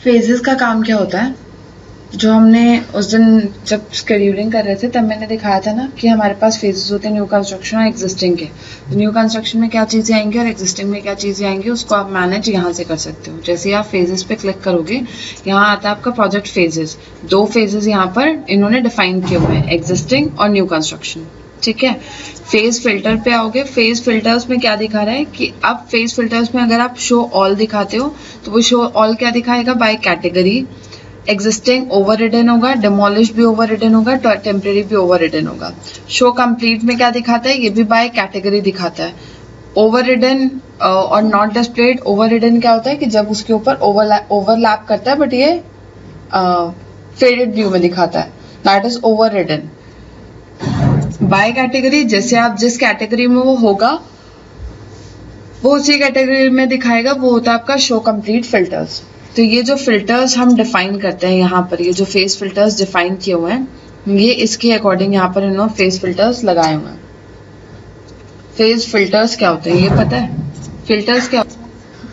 Phases का काम क्या होता है, जो हमने उस दिन जब शेड्यूलिंग कर रहे थे तब मैंने दिखाया था ना कि हमारे पास फेजेस होते हैं न्यू कंस्ट्रक्शन और एग्जिस्टिंग के। तो न्यू कंस्ट्रक्शन में क्या चीज़ें आएंगी और एग्जिस्टिंग में क्या चीज़ें आएंगी उसको आप मैनेज यहाँ से कर सकते हो। जैसे आप फेजेस पे क्लिक करोगे, यहाँ आता है आपका प्रोजेक्ट फेजेस। 2 फेजेस यहाँ पर इन्होंने डिफाइन किए हुए हैं, एग्जिस्टिंग और न्यू कंस्ट्रक्शन। ठीक है, फेज फिल्टर पे आओगे। फेज फिल्टर्स में क्या दिखा रहा है कि अब फेज फिल्टर्स में अगर आप शो ऑल दिखाते हो तो वो शो ऑल क्या दिखाएगा, by category. Existing overridden होगा, डिमोलिश भी ओवर रिडन होगा, टेम्परेरी भी ओवर रिडन होगा। शो कंप्लीट में क्या दिखाता है, ये भी बाय कैटेगरी दिखाता है। ओवर रिडन और नॉट डिस्प्लेड। ओवर रिडन क्या होता है कि जब उसके ऊपर ओवरलैप करता है बट ये फेडेड व्यू में दिखाता है, that is overridden. By category, जैसे आप जिस कैटेगरी में वो होगा वो उसी कैटेगरी में दिखाएगा, वो होता है आपका शो कंप्लीट फिल्टर्स। तो ये जो फिल्टर्स हम डिफाइन करते हैं यहाँ पर, ये जो फेस फिल्टर्स डिफाइन किए हुए हैं, ये इसके अकॉर्डिंग यहाँ पर इन्होंने फेस फिल्टर्स लगाए हुए हैं। फेस फिल्टर्स क्या होते हैं ये पता है? फिल्टर्स क्या होते हैं?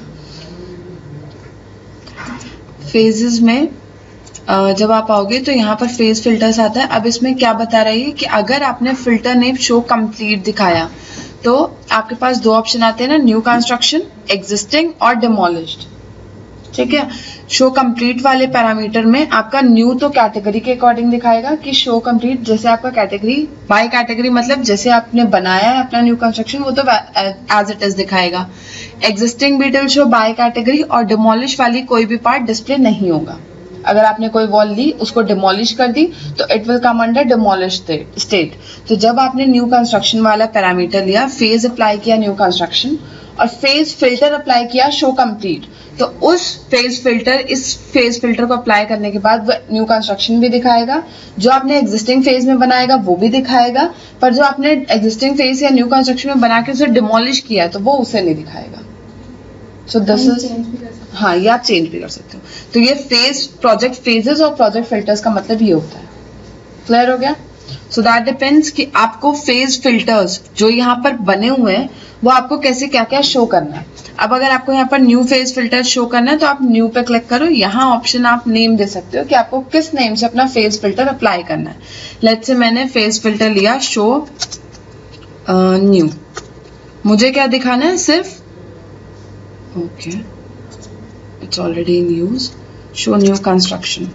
फेजेस में जब आप आओगे तो यहाँ पर फेज फिल्टर्स आता है। अब इसमें क्या बता रही है कि अगर आपने फिल्टर ने शो कंप्लीट दिखाया तो आपके पास 2 ऑप्शन आते हैं ना, न्यू कंस्ट्रक्शन, एग्जिस्टिंग और डिमोलिश्ड। ठीक है, शो कंप्लीट वाले पैरामीटर में आपका न्यू तो कैटेगरी के अकॉर्डिंग दिखाएगा कि शो कंप्लीट, जैसे आपका कैटेगरी बाय कैटेगरी मतलब जैसे आपने बनाया है अपना न्यू कंस्ट्रक्शन वो तो एज इट इज दिखाएगा। एग्जिस्टिंग भी विल शो बाय कैटेगरी, और डिमोलिश वाली कोई भी पार्ट डिस्प्ले नहीं होगा। अगर आपने कोई वॉल ली उसको डिमोलिश कर दी तो it will come under demolish state. तो जब आपने न्यू कंस्ट्रक्शन वाला पैरामीटर लिया, फेज अप्लाई किया न्यू कंस्ट्रक्शन और फेज फिल्टर अप्लाई किया शो कंप्लीट, तो उस फेज फिल्टर, इस फेज फिल्टर को अप्लाई करने के बाद न्यू कंस्ट्रक्शन भी दिखाएगा, जो आपने एग्जिस्टिंग फेज में बनाएगा वो भी दिखाएगा, पर जो आपने एग्जिस्टिंग फेज या न्यू कंस्ट्रक्शन में बना के उसे डिमोलिश किया तो वो उसे नहीं दिखाएगा। सो दिस इज, हाँ ये आप चेंज भी कर सकते हो। तो ये फेज, प्रोजेक्ट फेजेस और प्रोजेक्ट फिल्टर्स का मतलब ये होता है। क्लियर हो गया? सो दैट डिपेंड्स कि आपको फेज फिल्टर्स जो यहाँ पर बने हुए हैं वो आपको कैसे क्या क्या शो करना है। अब अगर आपको यहाँ पर न्यू फेज फिल्टर शो करना है तो आप न्यू पे क्लिक करो, यहाँ ऑप्शन आप नेम दे सकते हो कि आपको किस नेम से अपना फेज फिल्टर अप्लाई करना है। लेट्स से मैंने फेज फिल्टर लिया शो न्यू, मुझे क्या दिखाना है, सिर्फ okay it's already in use, show new construction,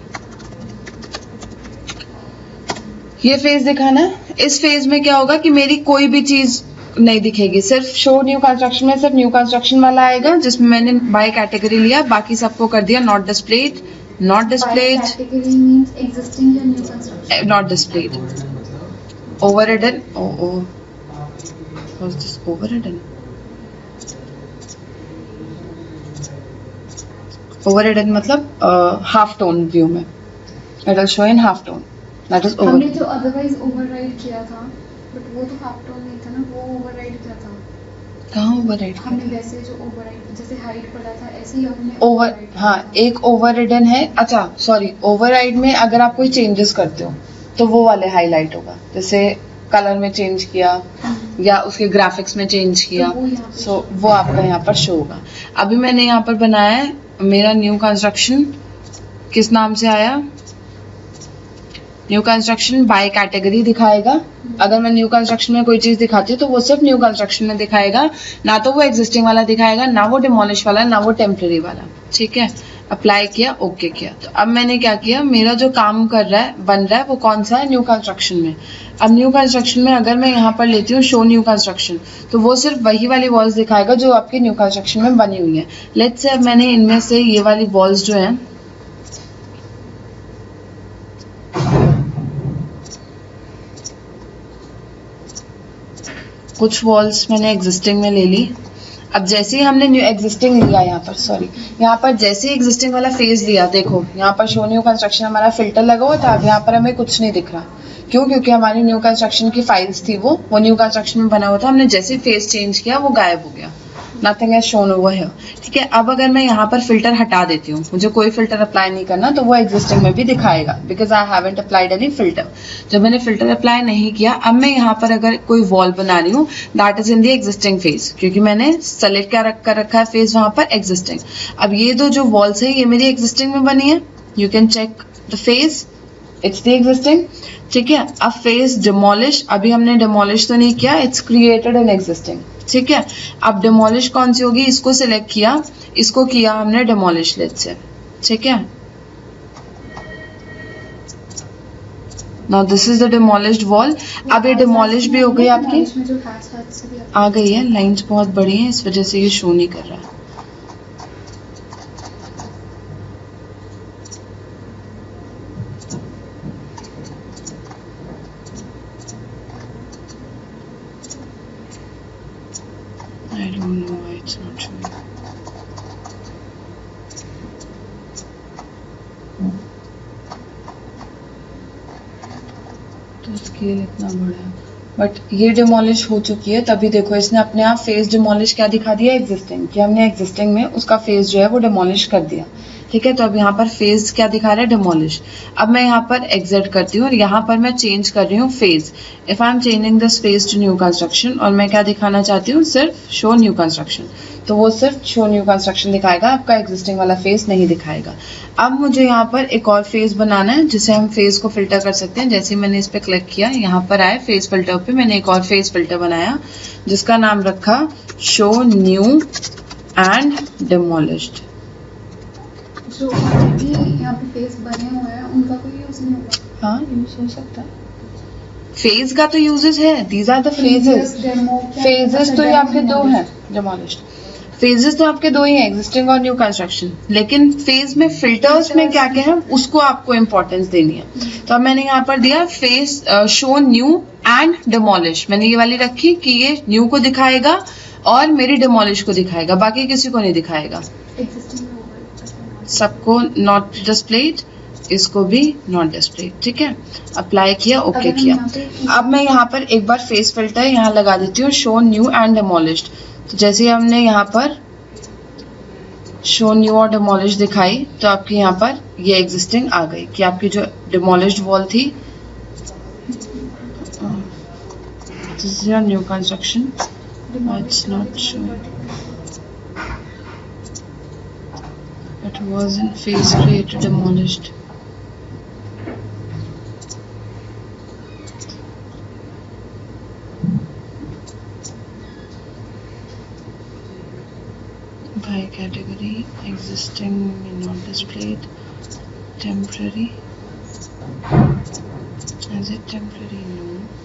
ये फेज दिखाना है। इस फेज में क्या होगा कि मेरी कोई भी चीज नहीं दिखेगी, सिर्फ शो न्यू कंस्ट्रक्शन में सिर्फ न्यू कंस्ट्रक्शन वाला आएगा जिसमें मैंने बाय कैटेगरी लिया, बाकी सबको कर दिया not displayed, not displayed, not displayed, overridden, overridden, overridden मतलब हाफ टोन व्यू में, it will show in half tone, that is over. हमने जो अदरवाइज ओवरराइड किया था बट वो तो हाफ टोन नहीं था ना, वो ओवरराइड क्या था? कहाँ ओवरराइड? हमने वैसे जो ओवरराइड जैसे हाइट पड़ा था ऐसे ही हमने ओवर, हाँ एक ओवररिडन है। अच्छा सॉरी, ओवरराइड में अगर आप कोई चेंजेस करते हो तो वो वाले हाईलाइट होगा, जैसे कलर में चेंज किया या उसके ग्राफिक्स में चेंज किया, सो वो आपका यहाँ पर शो होगा। अभी मैंने यहाँ पर बनाया है मेरा न्यू कंस्ट्रक्शन, किस नाम से आया, न्यू कंस्ट्रक्शन बाय कैटेगरी दिखाएगा। अगर मैं न्यू कंस्ट्रक्शन में कोई चीज दिखाती हूँ तो वो सिर्फ न्यू कंस्ट्रक्शन में दिखाएगा, ना तो वो एग्जिस्टिंग वाला दिखाएगा, ना वो डिमोलिश वाला, ना वो टेम्परेरी वाला। ठीक है, अप्लाई किया, ओके किया। तो अब मैंने क्या किया, मेरा जो काम कर रहा है, बन रहा है, वो कौन सा है, न्यू कंस्ट्रक्शन में। अब न्यू कंस्ट्रक्शन में अगर मैं यहाँ पर लेती हूँ शो न्यू कंस्ट्रक्शन, तो वो सिर्फ वही वाली वॉल्स दिखाएगा जो आपकी न्यू कंस्ट्रक्शन में बनी हुई है। लेट्स से अब मैंने इनमें से ये वाली वॉल्स जो है, कुछ वॉल्स मैंने एग्जिस्टिंग में ले ली। अब जैसे ही हमने न्यू एग्जिस्टिंग लिया, यहाँ पर सॉरी, यहाँ पर जैसे ही एग्जिस्टिंग वाला फेज लिया, देखो यहाँ पर शो न्यू कंस्ट्रक्शन हमारा फिल्टर लगा हुआ था, अब यहाँ पर हमें कुछ नहीं दिख रहा। क्यों? क्योंकि हमारी न्यू कंस्ट्रक्शन की फाइल्स थी, वो न्यू कंस्ट्रक्शन में बना हुआ था, हमने जैसे ही फेज चेंज किया वो गायब हो गया, nothing has shown over here. ठीक है, अब अगर मैं यहाँ पर फिल्टर हटा देती हूँ, मुझे कोई फिल्टर अप्लाई नहीं करना, तो वो एग्जिस्टिंग में भी दिखाएगा because I haven't applied any filter. जब मैंने फिल्टर अप्लाई नहीं किया, अब मैं यहाँ पर अगर कोई वॉल बना रही हूँ that is in the existing phase, क्योंकि मैंने सेलेक्ट कर रखा है फेज वहां पर एग्जिस्टिंग। अब ये दो जो वॉल्स है ये मेरी एग्जिस्टिंग में बनी है, you can check the phase, it's the existing. ठीक है, अब फेज डिमोलिश, अभी हमने डिमोलिश तो नहीं किया, इट्स क्रिएटेड इन एग्जिस्टिंग। ठीक है, अब डिमोलिश कौन सी होगी, इसको सिलेक्ट किया, इसको किया हमने डिमोलिश लेट्स से। ठीक है, now this is the demolished wall. अब ये डिमोलिश भी हो गई आपकी, आ गई है, लाइंस बहुत बड़ी हैं इस वजह से ये शो नहीं कर रहा है। I don't know why it's not showing. तो स्केल इतना बड़ा है, बट ये डिमोलिश हो चुकी है, तभी देखो इसने अपने आप फेस डिमोलिश क्या दिखा दिया, एग्जिस्टिंग, कि हमने एग्जिस्टिंग में उसका फेस जो है वो डिमोलिश कर दिया। ठीक है, तो अब यहाँ पर फेज क्या दिखा रहा है, डिमोलिश। अब मैं यहाँ पर एग्जिट करती हूँ और यहाँ पर मैं चेंज कर रही हूँ phase. If I am changing this phase to new construction, और मैं क्या दिखाना चाहती हूँ, सिर्फ शो न्यू कंस्ट्रक्शन, तो वो सिर्फ शो न्यू कंस्ट्रक्शन दिखाएगा, आपका एग्जिस्टिंग वाला फेज नहीं दिखाएगा। अब मुझे यहाँ पर एक और फेज बनाना है जिसे हम फेज को फिल्टर कर सकते हैं। जैसे मैंने इस पर क्लिक किया, यहाँ पर आए फेज फिल्टर पे, मैंने एक और फेज फिल्टर बनाया जिसका नाम रखा शो न्यू एंड डिमोलिश्ड। जो ऑलरेडी यहाँ पे फेस बने हुए हैं उनका कोई यूज नहीं होगा? हाँ, यूज हो सकता है, फेज का तो यूजेस है, these are the phases. Phases तो ये आपके दो हैं, डिमोलिश्ड फेजेस तो आपके दो ही हैं, एग्जिस्टिंग और न्यू कंस्ट्रक्शन, लेकिन फेज में फिल्टर्स में क्या क्या है उसको आपको इंपॉर्टेंस देनी है। तो अब मैंने यहाँ पर दिया phase show new and demolish, मैंने ये वाली रखी कि ये न्यू को दिखाएगा और मेरी डिमोलिश को दिखाएगा, बाकी किसी को नहीं दिखाएगा। सबको नॉट डिस्प्लेड, इसको भी नॉट डिस्प्लेड। ठीक है, अप्लाई किया, ओके किया। अब मैं यहाँ पर एक बार फेस फिल्टर यहाँ लगा देती हूँ, शो न्यू एंड डिमोलिश्ड। तो जैसे हमने यहाँ पर शो न्यू और डिमोलिश दिखाई, तो आपकी यहाँ पर ये एग्जिस्टिंग आ गई कि आपकी जो डिमोलिश्ड वॉल थी, this is your new construction, it's not showing, it was in phase created demolished. By category, existing not displayed, temporary, is it temporary? No.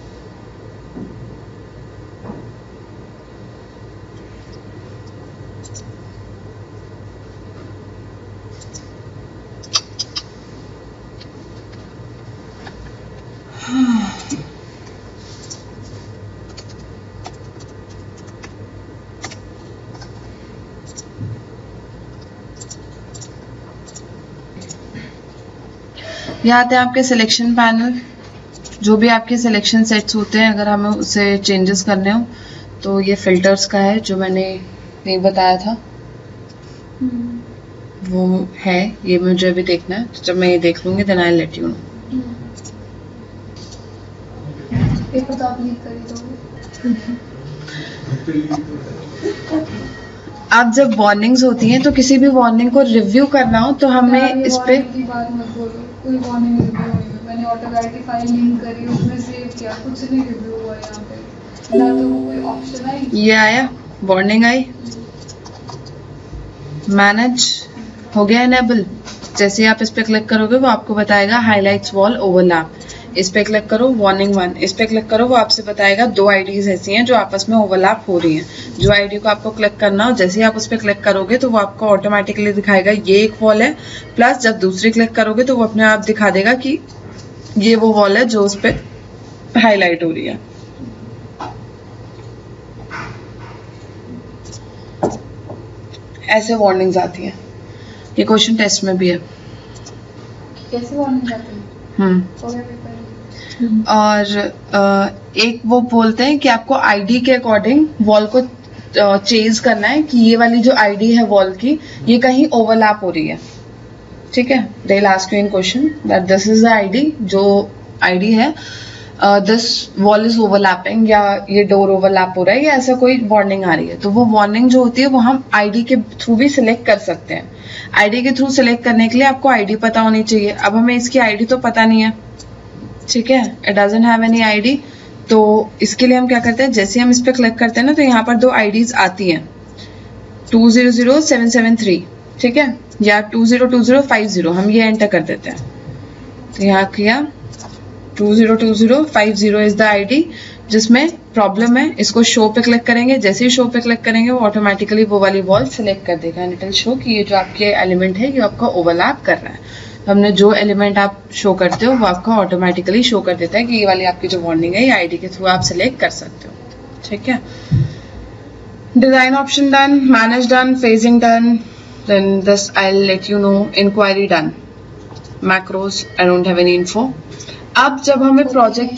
यहाँ आते हैं आपके सिलेक्शन पैनल, जो भी आपके सिलेक्शन सेट्स होते हैं, अगर हमें उसे चेंजेस करने हो तो ये फिल्टर्स का है जो मैंने नहीं बताया था, वो है, ये मुझे अभी देखना है। तो जब मैं ये देख लूंगी then I let you know. Paper तो आप लीक कर दोगे। अब जब वार्निंग्स होती हैं तो किसी भी वार्निंग को रिव्यू करना हो तो हमें इस पे बात मत बोलो, कोई वार्निंग रिव्यू नहीं हुई। मैंने ऑटोकैड की फाइल लिंक करी, उसमें सेव किया, कुछ नहीं रिव्यू हुआ यहाँ पे, ना तो कोई ऑप्शन आई, ये आया, वार्निंग आई, मैनेज हो गया इनेबल। जैसे ही आप इस पे क्लिक करोगे वो आपको बताएगा हाईलाइट्स वॉल ओवरलैप, इस पे क्लिक करो वार्निंग 1, इस पे क्लिक करो, वो आपसे बताएगा दो आईडीज ऐसी हैं जो आपस में ओवरलैप हो रही हैं। जो आईडी को आपको क्लिक करना हो, जैसे ही आप उस पे क्लिक करोगे तो वो आपको ऑटोमेटिकली दिखाएगा ये एक वॉल है, प्लस जब दूसरी क्लिक करोगे तो वो अपने आप दिखा देगा कि ये वो वॉल है जो उस पे हाईलाइट हो रही है। ऐसे वार्निंग्स आती हैं, ये क्वेश्चन टेस्ट में भी है। कैसे वार्निंग आती है? और एक वो बोलते हैं कि आपको आईडी के अकॉर्डिंग वॉल को चेज करना है कि ये वाली जो आईडी है वॉल की ये कहीं ओवरलैप हो रही है, ठीक है। They will ask you in question that this is the ID, जो आईडी है दिस वॉल इज ओवरलैपिंग, या ये डोर ओवरलैप हो रहा है, या ऐसा कोई वार्निंग आ रही है। तो वो वार्निंग जो होती है वो हम आईडी के थ्रू भी सिलेक्ट कर सकते हैं। आईडी के थ्रू सिलेक्ट करने के लिए आपको आईडी पता होनी चाहिए। अब हमें इसकी आईडी तो पता नहीं है, ठीक है, it doesn't have any ID. तो इसके लिए हम क्या करते हैं, जैसे हम इस पे क्लिक करते हैं ना तो यहाँ पर दो आईडीज आती हैं 200773, ठीक है, या 202050, हम ये एंटर कर देते हैं। तो यहाँ किया 202050 इज द आईडी जिसमें प्रॉब्लम है। इसको शो पे क्लिक करेंगे, जैसे ही शो पे क्लिक करेंगे वो ऑटोमेटिकली वो वाली वॉल सिलेक्ट कर देगा एंड इट विल शो कि ये जो आपके एलिमेंट है ये आपका ओवरलैप कर रहा है। तो हमने जो एलिमेंट आप शो करते हो वो आपका ऑटोमेटिकली शो कर देता है कि ये वाली आपकी जो वार्निंग है ये आईडी के थ्रू आप सिलेक्ट कर सकते हो, ठीक है। Design option done, manage done, phasing done, then this I'll let you know, inquiry done, macros I don't have any info। अब जब हमें प्रोजेक्ट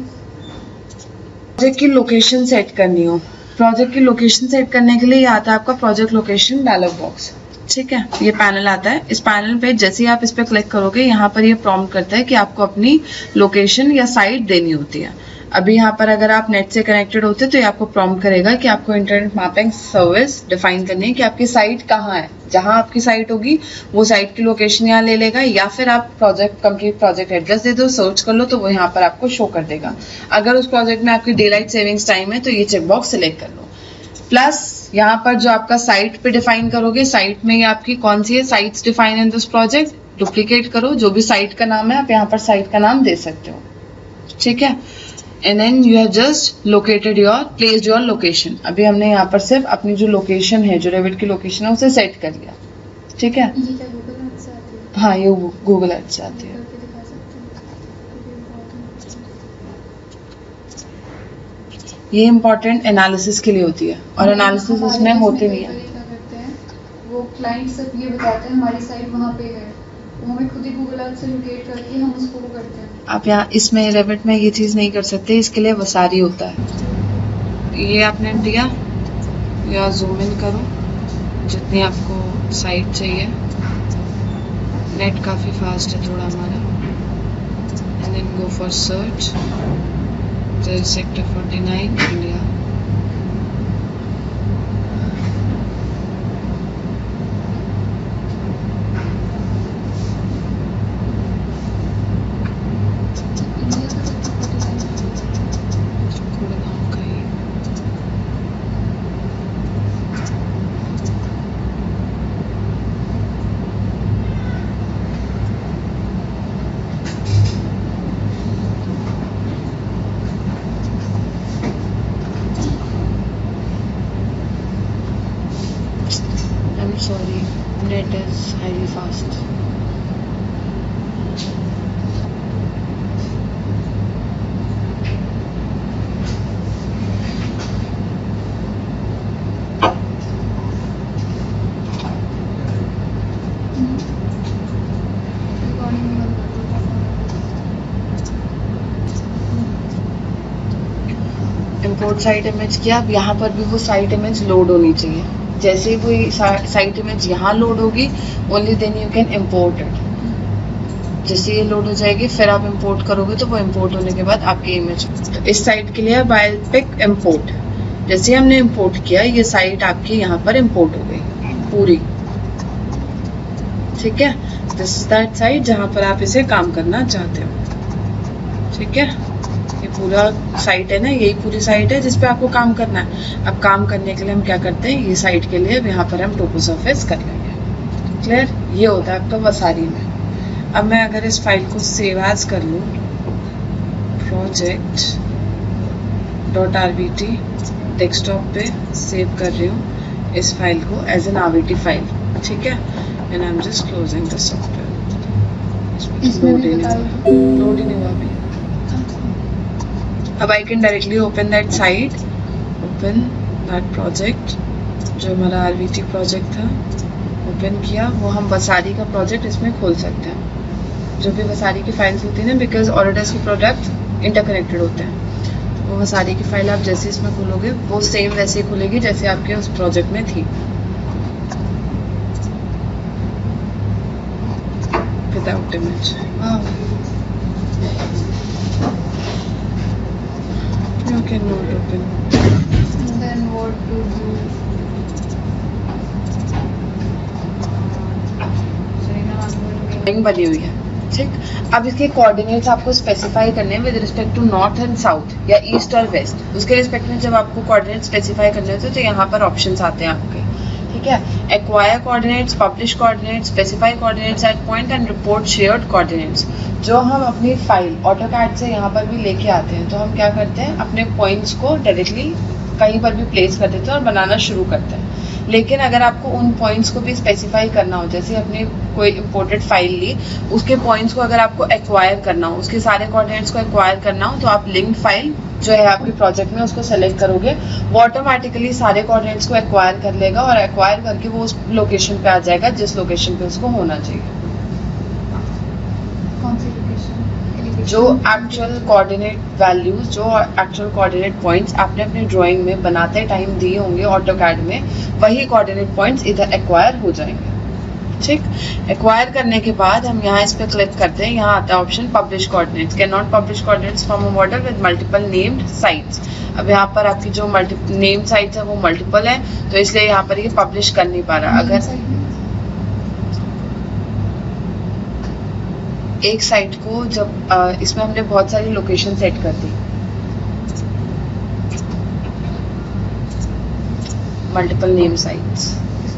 की लोकेशन सेट करनी हो, प्रोजेक्ट की लोकेशन सेट करने के लिए ये आता है आपका प्रोजेक्ट लोकेशन डायलॉग बॉक्स, ठीक है। ये पैनल आता है, इस पैनल पे जैसे ही आप इस पे क्लिक करोगे यहाँ पर ये प्रॉम्प्ट करता है कि आपको अपनी लोकेशन या साइट देनी होती है। अभी यहाँ पर अगर आप नेट से कनेक्टेड होते तो ये आपको प्रॉम्प्ट करेगा कि आपको इंटरनेट मैपिंग सर्विस डिफाइन करनी है कि आपकी साइट कहाँ है। जहां आपकी साइट होगी वो साइट की लोकेशन यहाँ ले लेगा, या फिर आप कंप्लीट प्रोजेक्ट एड्रेस दे दो, सर्च कर लो तो वो यहाँ पर आपको शो कर देगा। अगर उस प्रोजेक्ट में आपकी डेलाइट सेविंग्स टाइम है तो ये चेकबॉक्स सिलेक्ट कर लो। प्लस यहाँ पर जो आपका साइट पे डिफाइन करोगे, साइट में ये आपकी कौन सी है, sites define in this project, duplicate करो, जो भी साइट का नाम है आप यहाँ पर साइट का नाम दे सकते हो, ठीक है। And then you have just located your placed your location. अभी हमने यहाँ पर सिर्फ अपनी जो लोकेशन है, जो रेविट की लोकेशन है उसे सेट कर लिया, ठीक है। ये क्या गूगल अर्थ से आती है? हाँ, ये गूगल अर्थ से आती है। ये इम्पोर्टेंट एनालिसिस के लिए होती है और एनालिसिस इसमें होती नहीं है। क्या करते हैं वो क्लाइंट सब ये बताते हैं हमारी साइट वहाँ पे है, वो हमें खुद ही गूगल अर्थ से लोकेट करके हम उसको वो करते हैं। आप यहाँ इसमें रेविट में ये चीज नहीं कर सकते, इसके लिए वसारी होता है। ये आपने दिया, या जूम इन करो जितनी आपको साइट चाहिए। नेट काफी फास्ट है थोड़ा हमारा। And then go for search, sector 49 India. Sorry, net is highly fast. Import site image किया। अब यहाँ पर भी वो साइट इमेज लोड होनी चाहिए। जैसे ही वो साइट इमेज यहाँ लोड होगी only then you can import it. जैसे ये लोड हो जाएगी फिर आप इम्पोर्ट करोगे तो वो इम्पोर्ट होने के बाद आपकी इमेज। तो इस साइट के लिए बाय पिक इम्पोर्ट, जैसे हमने इम्पोर्ट किया ये साइट आपकी यहाँ पर इम्पोर्ट हो गई पूरी, ठीक है। दिस इज दैट साइट जहाँ पर आप इसे काम करना चाहते हो, ठीक है। ये पूरा साइट है ना, यही पूरी साइट है जिसपे आपको काम करना है। अब काम करने के लिए हम क्या करते हैं, ये साइट के लिए अब यहाँ पर हम टोपो सरफेस कर लेंगे। क्लियर, ये होता है आपका वसारी में। अब मैं अगर इस फाइल को सेव एज कर लूँ, project.rbt डेस्कटॉप पे सेव कर रही हूँ इस फाइल को एज एन RBT फाइल, ठीक है। And I am just closing the software. Load ही नहीं हुआ अभी। अब I can directly open that site, open that project, जो हमारा RBT प्रोजेक्ट था ओपन किया। वो हम वसारी का प्रोजेक्ट इसमें खोल सकते हैं। जो भी वसारी की फाइल्स होती है ना, बिकॉज ऑटोडेस्क के प्रोडक्ट इंटरकनेक्टेड होते हैं, वो सारी की फाइल आप जैसे इसमें खोलोगे वो सेम वैसे ही खुलेगी जैसे आपके उस प्रोजेक्ट में थी, without image. You cannot open. Then what to do? बनी हुई है, ठीक। अब इसके कोऑर्डिनेट्स आपको स्पेसिफाई करने हैं with respect to north and south या ईस्ट और वेस्ट। उसके रिस्पेक्ट में जब आपको कोऑर्डिनेट स्पेसिफाई करने होते हैं तो यहाँ पर ऑप्शंस आते हैं आपके, ठीक है। Acquire coordinates, publish coordinates, specify coordinates at point and report shared coordinates. जो हम अपनी फाइल ऑटोकैड से यहाँ पर भी लेके आते हैं तो हम क्या करते हैं, अपने पॉइंट्स को डायरेक्टली कहीं पर भी प्लेस कर देते हैं और बनाना शुरू करते हैं। लेकिन अगर आपको उन पॉइंट्स को भी स्पेसिफाई करना हो, जैसे अपने कोई इंपोर्टेड फाइल ली, उसके पॉइंट्स को अगर आपको एक्वायर करना हो, उसके सारे कोऑर्डिनेट्स को एक्वायर करना हो, तो आप लिंक्ड फाइल जो है आपके प्रोजेक्ट में उसको सेलेक्ट करोगे, वो ऑटोमेटिकली सारे कोऑर्डिनेट्स को एक्वायर कर लेगा और एक्वायर करके वो उस लोकेशन पे आ जाएगा जिस लोकेशन पे उसको होना चाहिए। जो एक्चुअल कोऑर्डिनेट वैल्यूज, जो एक्चुअल कोऑर्डिनेट पॉइंट्स आपने अपने ड्राइंग में बनाते टाइम दिए होंगे ऑटोकैड में, वही कोऑर्डिनेट पॉइंट्स इधर एक्वायर हो जाएंगे, ठीक। एक्वायर करने के बाद हम यहाँ इस पे क्लिक करते हैं, यहाँ आता है option publish coordinates. Can not publish coordinates from a model with multiple named sites. अब यहाँ पर आपकी जो नेम साइट्स है वो मल्टीपल है, तो इसलिए यहाँ पर ये पब्लिश कर नहीं पा रहा। अगर एक साइट को जब इसमें हमने बहुत सारी लोकेशन सेट कर दी, मल्टीपल नेम साइट्स,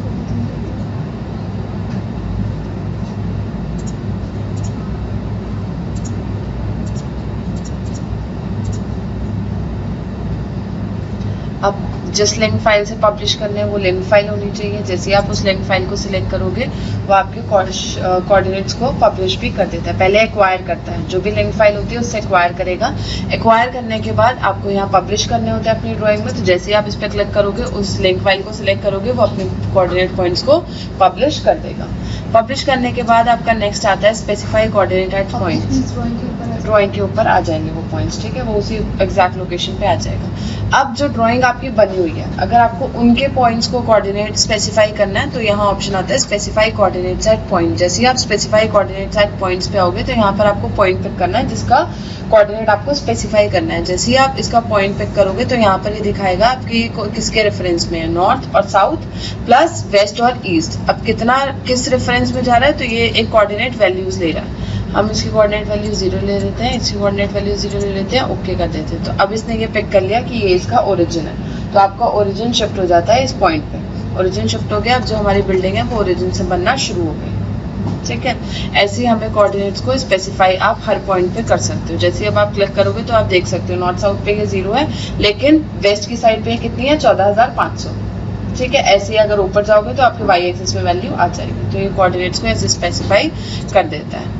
अब जिस लिंक फाइल से पब्लिश करने हैं वो लिंक फाइल होनी चाहिए। जैसे आप उस लिंक फाइल को सिलेक्ट करोगे वो आपके कोऑर्डिनेट्स को पब्लिश भी कर देता है। पहले एक्वायर करता है, जो भी लिंक फाइल होती है उससे एक्वायर करेगा। एक्वायर करने के बाद आपको यहाँ पब्लिश करने होते हैं अपनी ड्राइंग में, तो जैसे आप इस पर क्लिक करोगे, उस लिंक फाइल को सिलेक्ट करोगे, वो अपने कोऑर्डिनेट पॉइंट्स को पब्लिश कर देगा। पब्लिश करने के बाद आपका नेक्स्ट आता है specify coordinate at points. Drawing के ऊपर आ जाएंगे वो पॉइंट्स, ठीक है, वो उसी एग्जैक्ट लोकेशन पे आ जाएगा। अब जो ड्राइंग आपकी बनी हुई है, अगर आपको उनके पॉइंट्स को कोऑर्डिनेट स्पेसिफाई करना है तो यहाँ ऑप्शन आता है स्पेसिफाई कोऑर्डिनेट्स एट पॉइंट। जैसे ही आप स्पेसिफाई कोऑर्डिनेट्स एट पॉइंट्स पे आओगे तो यहाँ पर आपको पॉइंट पिक करना है जिसका कोऑर्डिनेट आपको स्पेसिफाई करना है। जैसे ही आप इसका पॉइंट पिक करोगे तो यहाँ पर ये दिखाएगा आपकी किसके रेफरेंस में है, नॉर्थ और साउथ प्लस वेस्ट और ईस्ट। अब कितना किस रेफरेंस में जा रहा है तो ये एक कोऑर्डिनेट वैल्यूज ले रहा है। हम इसकी कोऑर्डिनेट वैल्यू 0 ले लेते हैं, इसकी कोऑर्डिनेट वैल्यू 0 ले लेते हैं, ओके कर देते हैं। तो अब इसने ये पिक कर लिया कि ये इसका ओरिजिन है, तो आपका ओरिजिन शिफ्ट हो जाता है इस पॉइंट पे। ओरिजिन शिफ्ट हो गया, अब जो हमारी बिल्डिंग है वो ओरिजिन से बनना शुरू हो गई, ठीक है। ऐसे ही हमें कोऑर्डिनेट्स को स्पेसिफाई आप हर पॉइंट पे कर सकते हो। जैसे अब आप क्लिक करोगे तो आप देख सकते हो नॉर्थ साउथ पे ये 0 है, लेकिन वेस्ट की साइड पे कितनी है, 14,500, ठीक है। ऐसे ही अगर ऊपर जाओगे तो आपके वाई एक्सिस में वैल्यू आ जाएगी। तो ये कोऑर्डिनेट्स को ऐसे स्पेसिफाई कर देता है।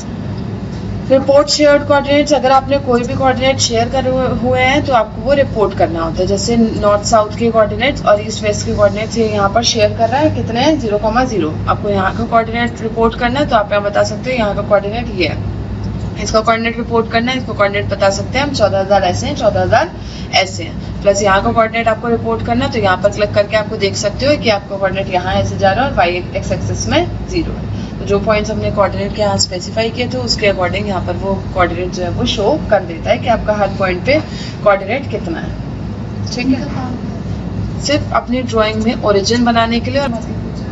रिपोर्ट शेयर्ड कोऑर्डिनेट्स, अगर आपने कोई भी कोऑर्डिनेट शेयर करे हुए हैं तो आपको वो रिपोर्ट करना होता है। जैसे नॉर्थ साउथ के कोऑर्डिनेट्स और ईस्ट वेस्ट के कोऑर्डिनेट्स ये यहाँ पर शेयर कर रहा है, कितने हैं, 0,0। आपको यहाँ का कोऑर्डिनेट रिपोर्ट करना है तो आप यहाँ बता सकते हो यहाँ का कोऑर्डिनेट ये है। इसका कोऑर्डिनेट रिपोर्ट करना है, इसको कोऑर्डिनेट बता सकते हैं हम 14,000 ऐसे हैं, 14,000 ऐसे हैं। प्लस यहाँ का कोऑर्डिनेट आपको रिपोर्ट करना है तो यहाँ पर क्लिक करके आपको देख सकते हो कि आपका कोऑर्डिनेट यहाँ ऐसे जा रहा है और वाई एक्सिस में 0 है। तो जो पॉइंट्स हमने कोऑर्डिनेट के यहाँ स्पेसिफाई किए थे उसके अकॉर्डिंग यहाँ पर वो कोऑर्डिनेट जो है वो शो कर देता है कि आपका हर पॉइंट पे कोऑर्डिनेट कितना है, ठीक है। सिर्फ अपनी ड्राइंग में ओरिजिन बनाने के लिए। और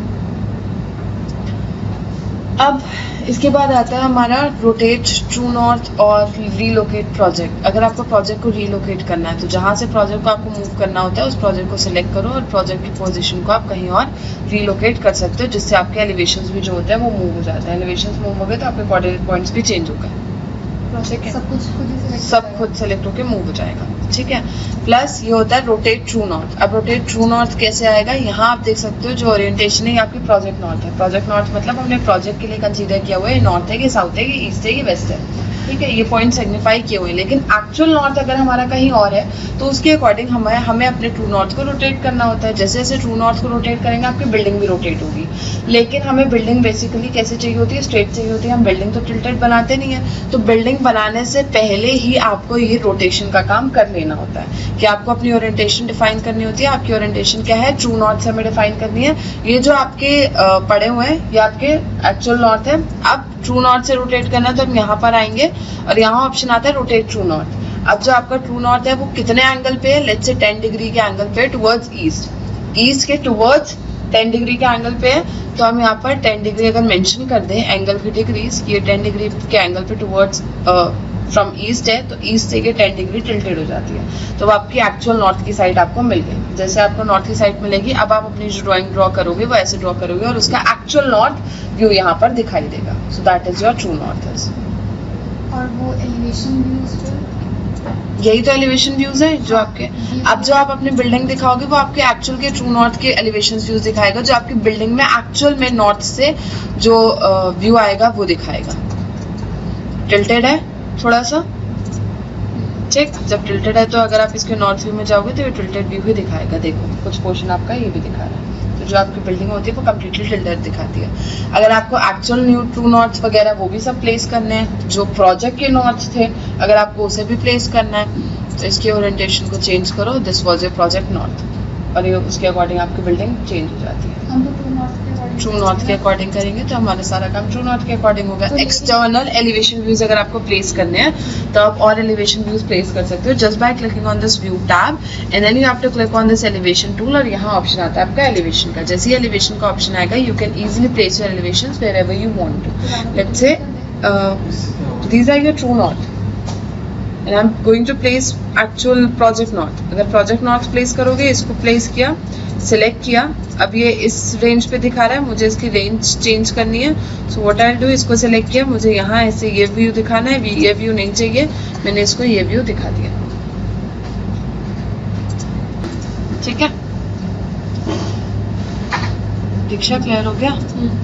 अब इसके बाद आता है हमारा रोटेट, ट्रू नॉर्थ और रीलोकेट प्रोजेक्ट। अगर आपको प्रोजेक्ट को रीलोकेट करना है तो जहाँ से प्रोजेक्ट को आपको मूव करना होता है उस प्रोजेक्ट को सिलेक्ट करो और प्रोजेक्ट की पोजीशन को आप कहीं और रीलोकेट कर सकते हो, जिससे आपके एलिवेशंस भी जो होते हैं वो मूव हो जाते हैं। एलिवेशंस मूव हो गए तो आपके कोऑर्डिनेट पॉइंट्स भी चेंज हो गए, सब खुद सेलेक्ट होकर मूव हो जाएगा, ठीक है। प्लस ये होता है रोटेट ट्रू नॉर्थ। अब रोटेट ट्रू नॉर्थ कैसे आएगा, यहाँ आप देख सकते हो जो ओरिएंटेशन है आपकी प्रोजेक्ट नॉर्थ है। प्रोजेक्ट नॉर्थ मतलब हमने प्रोजेक्ट के लिए कंसीडर किया हुआ है नॉर्थ है कि साउथ है कि ईस्ट है कि वेस्ट है। ठीक है, ये पॉइंट सिग्निफाई किए हुए। लेकिन एक्चुअल नॉर्थ अगर हमारा कहीं और है तो उसके अकॉर्डिंग हमें अपने ट्रू नॉर्थ को रोटेट करना होता है। जैसे जैसे ट्रू नॉर्थ को रोटेट करेंगे आपकी बिल्डिंग भी रोटेट होगी। लेकिन हमें बिल्डिंग बेसिकली कैसे चाहिए होती है, स्ट्रेट चाहिए होती है। हम बिल्डिंग तो टिल्टेड बनाते नहीं है। तो बिल्डिंग बनाने से पहले ही आपको ये रोटेशन का काम कर लेना होता है कि आपको अपनी ओरिएंटेशन डिफाइन करनी होती है। आपकी ओरिएंटेशन क्या है, ट्रू नॉर्थ से हमें डिफाइन करनी है। ये जो आपके पड़े हुए हैं ये आपके एक्चुअल नॉर्थ है। अब ट्रू नॉर्थ से रोटेट करना है तो हम यहाँ पर आएंगे और यहाँ ऑप्शन आता है रोटेट ट्रू नॉर्थ। अब जो आपका ट्रू नॉर्थ है वो कितने एंगल पे है, लेट्स से 10 डिग्री के एंगल पे टुवर्ड्स ईस्ट के टुवर्ड्स 10 डिग्री के एंगल पे है। तो हम यहाँ पर 10 डिग्री अगर मेंशन कर दें एंगल की डिग्रीज, ये 10 डिग्री के एंगल पे टुवर्ड्स फ्रॉम ईस्ट है तो ईस्ट से 10 डिग्री टिल्टेड हो जाती है। तो आपकी एक्चुअल नॉर्थ की साइड आपको मिल गई। जैसे आपको नॉर्थ की साइड मिलेगी, अब आप अपनी जो ड्राइंग ड्रॉ करोगे वो ऐसे ड्रॉ करोगे और उसका एक्चुअल नॉर्थ व्यू यहाँ पर दिखाई देगा। So that is your true north. और वो एलिवेशन व्यूज, यही तो एलिवेशन व्यूज है जो आपके, अब जो आप अपनी बिल्डिंग दिखाओगे वो आपके एक्चुअल के ट्रू नॉर्थ के एलिवेशन व्यूज दिखाएगा। जो आपकी बिल्डिंग में एक्चुअल में नॉर्थ से जो व्यू आएगा वो दिखाएगा। टिल्टेड है थोड़ा सा, ठीक, जब टिल्टेड है तो अगर आप इसके नॉर्थ व्यू में जाओगे तो ये टिल्टेड व्यू ही दिखाएगा। देखो कुछ पोर्शन आपका ये भी दिखा रहा है। तो जो आपकी बिल्डिंग होती है वो कम्प्लीटली टिल्टेड दिखाती है। अगर आपको एक्चुअल न्यू ट्रू नॉर्थ वगैरह वो भी सब प्लेस करने हैं, जो प्रोजेक्ट के नॉर्थ थे अगर आपको उसे भी प्लेस करना है तो इसके ओरिएंटेशन को चेंज करो, this was a project north, और ये उसके अकॉर्डिंग आपकी बिल्डिंग चेंज हो जाती है। हम तो ट्रू नॉर्थ के अकॉर्डिंग करेंगे तो हमारा सारा काम ट्रू नॉर्थ के अकॉर्डिंग होगा। एक्सटर्नल एलिवेशन व्यूज अगर आपको प्लेस करने हैं तो आप और एलिवेशन व्यूज प्लेस कर सकते हो just by clicking on this view tab and then you have to click on this elevation tool. और यहाँ ऑप्शन आता है आपका एलिवेशन का। जैसे ही एलिवेशन का ऑप्शन आएगा you can easily place your elevations wherever you want to. Let's say these are your true north and I am going to place actual project north. अगर प्रोजेक्ट नॉर्थ प्लेस करोगे, इसको place किया, select किया, अब ये इस range पे दिखा रहा है, मुझे इसकी रेंज चेंज करनी है। सो व्हाट आई डू, इसको सिलेक्ट किया, मुझे यहाँ ऐसे ये व्यू दिखाना है, ये व्यू नहीं चाहिए, मैंने इसको ये व्यू दिखा दिया। ठीक है, दीक्षा क्लियर हो गया?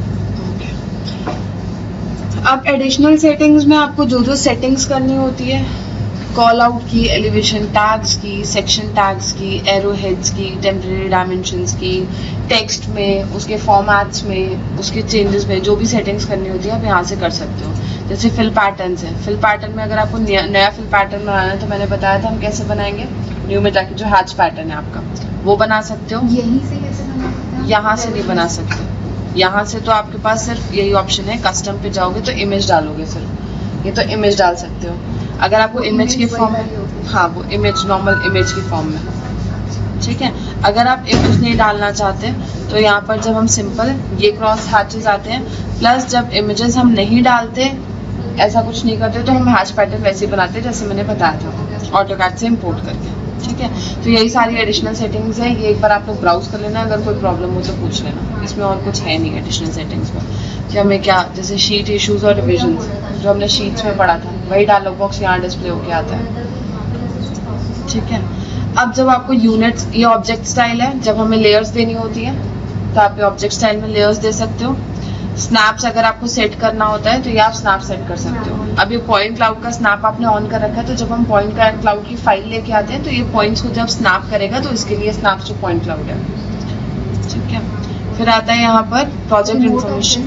अब एडिशनल सेटिंग्स में आपको जो जो सेटिंग्स करनी होती है, कॉल आउट की, एलिवेशन टैग्स की, सेक्शन टैग्स की, एरो हेड्स की, टेम्परेरी डायमेंशंस की, टेक्स्ट में, उसके फॉर्मेट्स में, उसके चेंजेस में जो भी सेटिंग्स करनी होती है आप यहाँ से कर सकते हो। जैसे फिल पैटर्न्स है, फिल पैटर्न में अगर आपको नया फिल पैटर्न बनाना है तो मैंने बताया था हम कैसे बनाएंगे। न्यू में जाके जो हैच पैटर्न है आपका वो बना सकते हो। यहीं से कैसे बना सकते हो? यहाँ से नहीं बना सकते। यहाँ से तो आपके पास सिर्फ यही ऑप्शन है, कस्टम पे जाओगे तो इमेज डालोगे, सिर्फ ये तो इमेज डाल सकते हो। अगर आपको इमेज के फॉर्म में, हाँ वो इमेज नॉर्मल इमेज की फॉर्म में, ठीक है। अगर आप इमेज नहीं डालना चाहते तो यहाँ पर जब हम सिंपल ये क्रॉस हैचेस आते हैं, प्लस जब इमेजेस हम नहीं डालते, ऐसा कुछ नहीं करते तो हम हैच पैटर्न वैसे ही बनाते हैं जैसे मैंने बताया था ऑटोकैड से इम्पोर्ट करके। ठीक है, तो यही सारी एडिशनल सेटिंग्स है। ये एक बार आप लोग ब्राउज कर लेना, अगर कोई प्रॉब्लम हो तो पूछ लेना। इसमें और कुछ है नहीं एडिशनल सेटिंग्स में कि हमें क्या, जैसे शीट इश्यूज और रिविजन्स जो हमने शीट्स में पढ़ा था वही डायलॉग बॉक्स यहाँ डिस्प्ले होके आता है। ठीक है, अब जब आपको यूनिट्स, ये ऑब्जेक्ट स्टाइल है, जब हमें लेयर्स देनी होती है तो आप ये ऑब्जेक्ट स्टाइल में लेयर्स दे सकते हो। स्नैप्स अगर आपको सेट करना होता है तो ये आप स्नैप सेट कर सकते हो। अब ये पॉइंट क्लाउड का स्नैप आपने ऑन कर रखा है, तो जब हम पॉइंट क्लाउड की फाइल लेके आते हैं तो ये पॉइंट्स को जब स्नैप करेगा तो इसके लिए स्नैप्स टू पॉइंट क्लाउड है। ठीक है, फिर आता है यहाँ पर प्रोजेक्ट इन्फॉर्मेशन।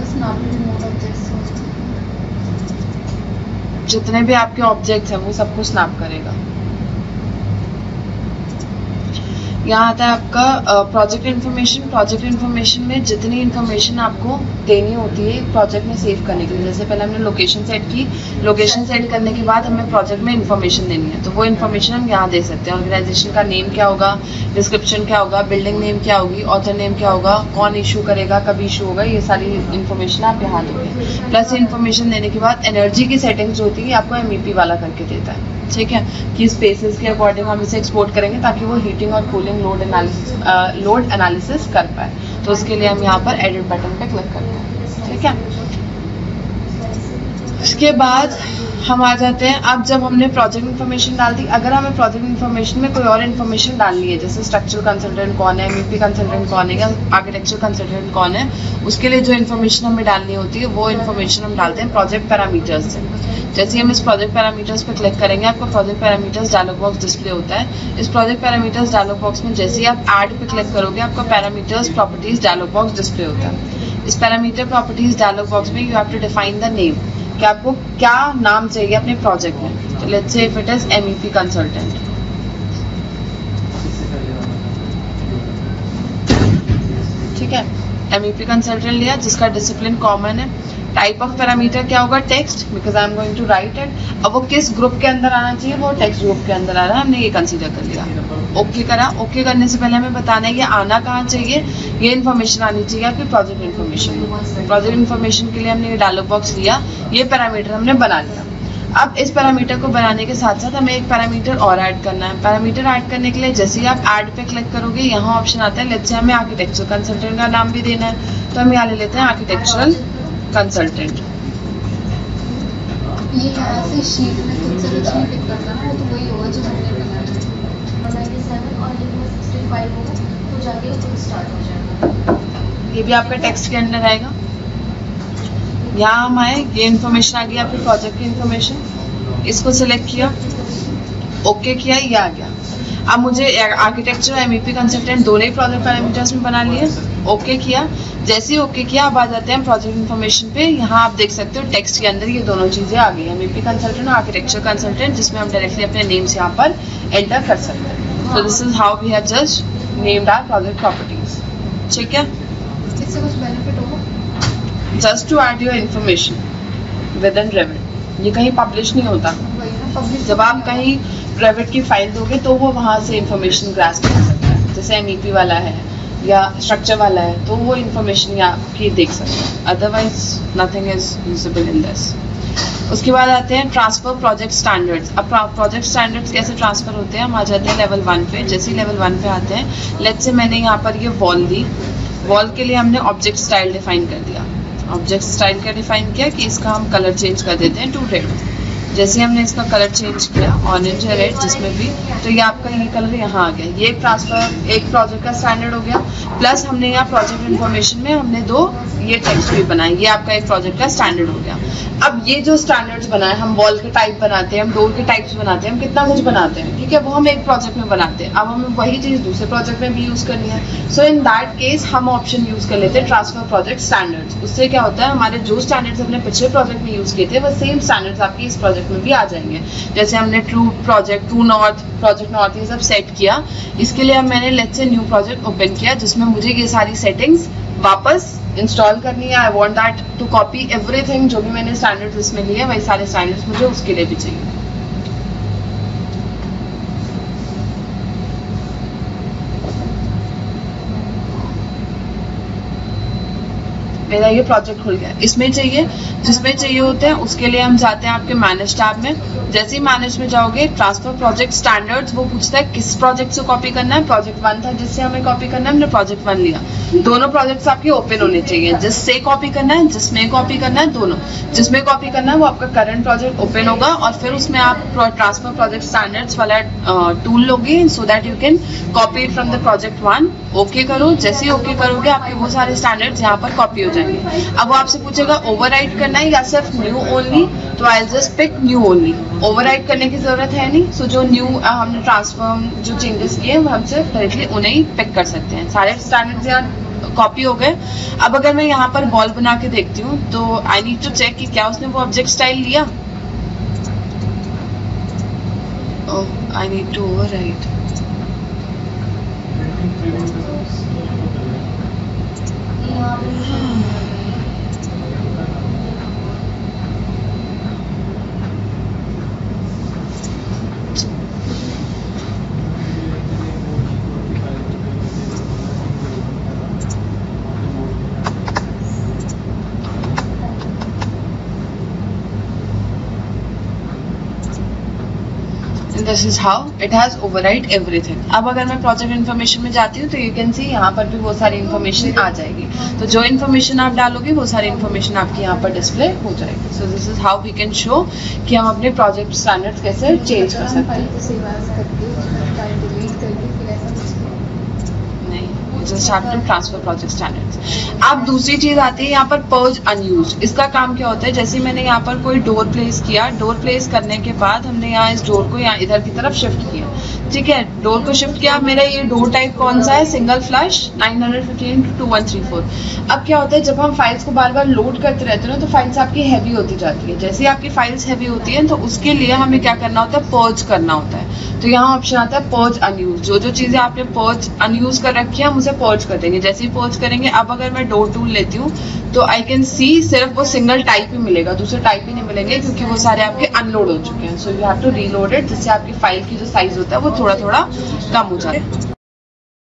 जितने भी आपके ऑब्जेक्ट्स हैं वो सबको स्नैप करेगा। यहाँ आता है आपका प्रोजेक्ट इन्फॉर्मेशन। प्रोजेक्ट इन्फॉर्मेशन में जितनी इन्फॉर्मेशन आपको देनी होती है प्रोजेक्ट में सेव करने के लिए, जैसे पहले हमने लोकेशन सेट की, लोकेशन सेट करने के बाद हमें प्रोजेक्ट में इन्फॉर्मेशन देनी है, तो वो इन्फॉर्मेशन हम यहाँ दे सकते हैं। ऑर्गेनाइजेशन का नेम क्या होगा, डिस्क्रिप्शन क्या होगा, बिल्डिंग नेम क्या होगी, ऑथर नेम क्या होगा, कौन इशू करेगा, कब इशू होगा, ये सारी इन्फॉर्मेशन आप यहाँ दोगे। प्लस इन्फॉर्मेशन देने के बाद एनर्जी की सेटिंग्स जो होती है आपको MEP वाला करके देता है। ठीक है, कि स्पेसेस के अकॉर्डिंग हम इसे एक्सपोर्ट करेंगे ताकि वो हीटिंग और कूलिंग लोड एनालिसिस कर पाए। तो उसके लिए हम यहाँ पर एडिट बटन पे क्लिक करते हैं। ठीक है, उसके बाद हम आ जाते हैं, अब जब हमने प्रोजेक्ट इन्फॉर्मेशन डाल दी, अगर हमें प्रोजेक्ट इन्फॉर्मेशन में कोई और इन्फॉर्मेशन डालनी है, जैसे स्ट्रक्चरल कंसल्टेंट कौन है, एमईपी कंसल्टेंट कौन है, या आर्किटेक्चरल कंसल्टेंट कौन है, उसके लिए जो इन्फॉर्मेशन हमें डालनी होती है वो इन्फॉर्मेशन हम डालते हैं प्रोजेक्ट पैरामीटर्स से। जैसे हम इस प्रोजेक्ट पैरामीटर्स पर क्लिक करेंगे, आपको project parameters dialog box display होता है। इस प्रोजेक्ट पैरामीटर्स डायलॉग बॉक्स में जैसे ही आप ऐड पे क्लिक करोगे, आपको parameters properties dialog box display होता है। इस पैरामीटर प्रॉपर्टीज डायलॉग बॉक्स में you have to define the name, कि आपको क्या नाम चाहिए अपने प्रोजेक्ट में। तो let's say if it is MEP consultant, ठीक है, एमईपी कंसल्टेंट लिया जिसका डिसिप्लिन कॉमन है। टाइप ऑफ पैरामीटर क्या होगा, text, because I am going to write it. अब वो किस ग्रुप के अंदर आना चाहिए, वो टेक्स्ट ग्रुप के अंदर आ रहा है, हमने ये कंसीडर कर लिया। ओके करा। ओके करने से पहले हमें बताना है ये आना कहाँ चाहिए, ये इन्फॉर्मेशन आनी चाहिए आपकी प्रोजेक्ट इन्फॉर्मेशन। प्रोजेक्ट इन्फॉर्मेशन के लिए हमने ये डायलॉग बॉक्स लिया, ये पैरामीटर हमने बना लिया। अब इस पैरामीटर को बनाने के साथ साथ हमें एक पैरामीटर और ऐड करना है। पैरामीटर ऐड करने के लिए जैसे ही आप ऐड पे क्लिक करोगे, यहाँ ऑप्शन आता है, लेट्स से हमें आर्किटेक्चरल कंसल्टेंट का नाम भी देना है, तो हम यहाँ ले लेते हैं आर्किटेक्चरल कंसल्टेंट। ये यहाँ से शीट में खुद से कुछ नहीं टिक करता ना, वो तो वही होगा जो हमने बनाया है। 197 और ये 65 होगा तो जाके खुद स्टार्ट हो जाएगा। ये भी आपका टेक्स्ट के अंदर आएगा। यहाँ हम आए, ये इन्फॉर्मेशन आ गई आपके प्रोजेक्ट की इन्फॉर्मेशन, इसको सिलेक्ट किया, ओके किया, ये आ गया। अब मुझे आर्किटेक्चर एमईपी कंसल्टेंट दोनों ही प्रोजेक्ट पैरामीटर्स में बना लिए, ओके किया। जैसे ही ओके किया, अब आ जाते हैं प्रोजेक्ट इन्फॉर्मेशन पे। यहाँ आप देख सकते हो टेक्स्ट के अंदर ये दोनों चीजें आ गई, एमईपी कंसल्टेंट और आर्किटेक्चर कंसल्टेंट, जिसमें हम डायरेक्टली अपने नेम्स यहाँ पर एंटर कर सकते हैं। So this is how we have just named our project properties, ठीक है। इससे कुछ बेनिफिट होगा? Just to add your information within Revit, ये कहीं पब्लिश नहीं होता। वही ना, पब्लिक जब आप कहीं रेविट की फाइल दोगे तो वो वहाँ से इन्फॉर्मेशन ग्रास्प कर सकता है, जैसे एमईपी वाला है या स्ट्रक्चर वाला है, तो वो इन्फॉर्मेशन आपकी देख सकते हैं, otherwise nothing is usable in this. उसके बाद आते हैं ट्रांसफर प्रोजेक्ट स्टैंडर्ड्स। अब प्रोजेक्ट स्टैंडर्ड्स कैसे ट्रांसफर होते हैं, हम आ जाते हैं लेवल 1 पे। जैसे ही लेवल 1 पे आते हैं, लेट्स से मैंने यहाँ पर ये वॉल दी, वॉल के लिए हमने ऑब्जेक्ट स्टाइल डिफाइन कर दिया। ऑब्जेक्ट स्टाइल का डिफाइन किया कि इसका हम कलर चेंज कर देते हैं टू रेड। जैसे ही हमने इसका कलर चेंज किया ऑरेंज या रेड जिसमें भी, तो ये आपका ये कलर यहाँ आ गया। ये एक ट्रांसफर, एक प्रोजेक्ट का स्टैंडर्ड हो गया। प्लस हमने यहाँ प्रोजेक्ट इन्फॉर्मेशन में हमने दो ये टेक्स्ट भी बनाए, ये आपका एक प्रोजेक्ट का स्टैंडर्ड हो गया। अब ये जो स्टैंडर्ड्स बनाए, हम वॉल के टाइप बनाते हैं, हम डोर के टाइप्स बनाते हैं, हम कितना कुछ बनाते हैं, ठीक है, वो हम एक प्रोजेक्ट में बनाते हैं। अब हमें वही चीज़ दूसरे प्रोजेक्ट में भी यूज़ करनी है। सो इन दैट केस हम ऑप्शन यूज़ कर लेते हैं ट्रांसफर प्रोजेक्ट स्टैंडर्ड्स। उससे क्या होता है, हमारे जो स्टैंडर्ड्स अपने पिछले प्रोजेक्ट में यूज़ किए थे वो सेम स्टैंडर्ड्स आपके इस प्रोजेक्ट में भी आ जाएंगे। जैसे हमने true project, true north, project north, ये सब सेट किया। इसके लिए अब मैंने let's say new project open किया जिसमें मुझे ये सारी सेटिंग्स वापस इंस्टॉल करनी है। I want that to copy everything, जो भी मैंने स्टैंडर्ड्स इसमें लिए वही सारे स्टैंडर्ड्स मुझे उसके लिए भी चाहिए। मेरा ये प्रोजेक्ट खुल गया। इसमें चाहिए, जिसमें चाहिए होते हैं उसके लिए हम जाते हैं आपके मैनेज टैब में। जैसे ही मैनेज में जाओगे, ट्रांसफर प्रोजेक्ट स्टैंडर्ड्स, वो पूछता है किस प्रोजेक्ट से कॉपी करना है। प्रोजेक्ट 1 था जिससे हमें कॉपी करना है, हमने प्रोजेक्ट 1 लिया। दोनों प्रोजेक्ट्स आपके ओपन होने चाहिए, जिससे कॉपी करना है, जिसमें कॉपी करना है, दोनों। जिसमें कॉपी करना है वो आपका करंट प्रोजेक्ट ओपन होगा और फिर उसमें आप ट्रांसफर प्रोजेक्ट स्टैंडर्ड्स वाला टूल लोगे so that you can copy it from the project 1। Okay करो, जैसे ही ओके करोगे आपके वो सारे स्टैंडर्ड्स यहाँ पर कॉपी हो जाएंगे। अब वो आपसे पूछेगा ओवरराइट करना है या सिर्फ न्यू ओनली, तो I just pick new only. Overwrite करने की जरूरत है नहीं। सो जो न्यू हमने ट्रांसफॉर्म जो चेंजेस किए हम सिर्फ डायरेक्टली उन्हें ही पिक कर सकते हैं। सारे स्टैंडर्ड्स यहाँ कॉपी हो गए। अब अगर मैं यहाँ पर बॉल बना के देखती हूँ तो आई नीड टू चेक कि क्या उसने वो ऑब्जेक्ट स्टाइल लिया। I need to overwrite. This is how it has override everything. अब अगर मैं प्रोजेक्ट इन्फॉर्मेशन में जाती हूँ तो यू कैन सी यहाँ पर भी वो सारी इन्फॉर्मेशन आ जाएगी। तो जो इन्फॉर्मेशन आप डालोगे वो सारी इन्फॉर्मेशन आपकी यहाँ पर डिस्प्ले हो जाएगी। So this is how we can show कि हम अपने प्रोजेक्ट स्टैंडर्ड्स कैसे चेंज कर सकते हैं। Just have to transfer project standards. अब दूसरी चीज आती है यहाँ पर पर्ज अनयूज्ड। इसका काम क्या होता है, जैसे मैंने यहाँ पर कोई डोर प्लेस किया, डोर प्लेस करने के बाद हमने यहाँ इस डोर को यहाँ इधर की तरफ शिफ्ट किया, ठीक है, डोर को शिफ्ट किया। मेरा ये डोर टाइप कौन सा है, सिंगल फ्लश 915x2134। अब क्या होता है, जब हम फाइल्स को बार बार लोड करते रहते हैं ना, तो फाइल्स आपकी हैवी होती जाती है। जैसे ही आपकी फाइल्स हैवी होती है तो उसके लिए हमें क्या करना होता है, पर्ज करना होता है। तो यहाँ ऑप्शन आता है पर्ज अनयूज। जो जो चीजें आपने पर्ज अनयूज कर रखी है हम उसे पर्ज कर देंगे। जैसे ही पर्ज करेंगे, अब अगर मैं डोर टूल लेती हूँ तो आई कैन सी सिर्फ वो सिंगल टाइप ही मिलेगा, दूसरे टाइप ही नहीं मिलेंगे, क्योंकि वो सारे आपके अनलोड हो चुके हैं। So you have to reload it, जिससे आपकी फाइल की जो साइज होता है वो थोड़ा थोड़ा कम हो जाए।